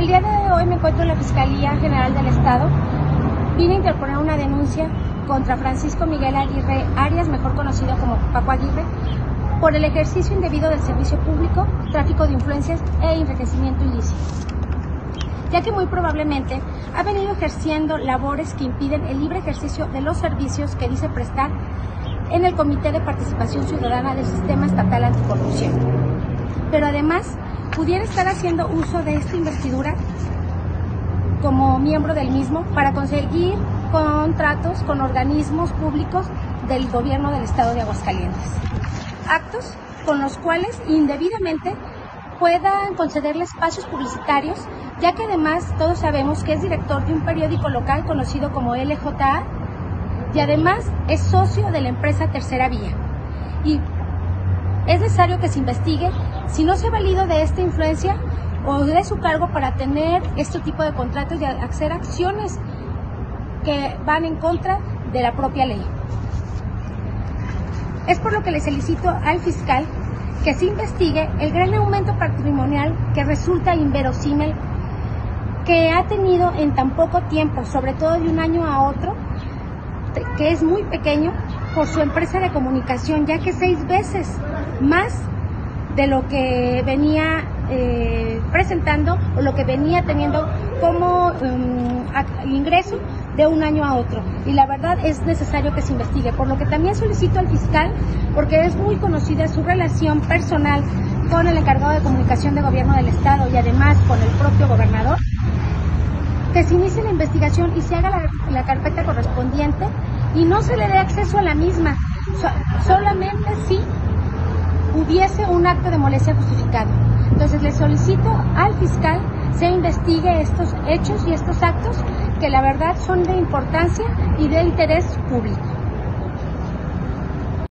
El día de hoy me encuentro en la Fiscalía General del Estado. Vine a interponer una denuncia contra Francisco Miguel Aguirre Arias, mejor conocido como Paco Aguirre, por el ejercicio indebido del servicio público, tráfico de influencias e enriquecimiento ilícito, ya que muy probablemente ha venido ejerciendo labores que impiden el libre ejercicio de los servicios que dice prestar en el Comité de Participación Ciudadana del Sistema Estatal Anticorrupción. Pero además pudiera estar haciendo uso de esta investidura como miembro del mismo para conseguir contratos con organismos públicos del gobierno del estado de Aguascalientes. Actos con los cuales indebidamente puedan concederle espacios publicitarios, ya que además todos sabemos que es director de un periódico local conocido como LJA y además es socio de la empresa Tercera Vía. Y es necesario que se investigue si no se ha valido de esta influencia o de su cargo para tener este tipo de contratos y hacer acciones que van en contra de la propia ley. Es por lo que le solicito al fiscal que se investigue el gran aumento patrimonial que resulta inverosímil que ha tenido en tan poco tiempo, sobre todo de un año a otro, que es muy pequeño, por su empresa de comunicación, ya que 6 veces más de lo que venía presentando o lo que venía teniendo como ingreso de un año a otro. Y la verdad es necesario que se investigue, por lo que también solicito al fiscal, porque es muy conocida su relación personal con el encargado de comunicación de gobierno del estado y además con el propio gobernador, que se inicie la investigación y se haga la carpeta correspondiente y no se le dé acceso a la misma, solamente si hubiese un acto de molestia justificado. Entonces le solicito al fiscal se investigue estos hechos y estos actos que la verdad son de importancia y de interés público.